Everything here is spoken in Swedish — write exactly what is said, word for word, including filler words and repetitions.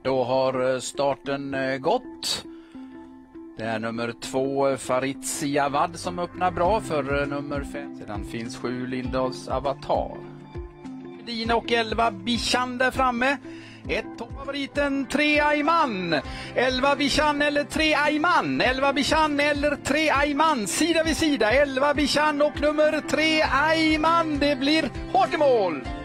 Då har starten gått. Det är nummer två Faritz Javad som öppnar bra för nummer fem. Sedan finns sju Lindahls Avatar. Dina och elva Bichan där framme. Ett toppfavoriten tre Ayman. elva Bichan eller tre Ayman. elva Bichan eller tre Ayman. Sida vid sida. elva Bichan och nummer tre Ayman. Det blir hårt i mål.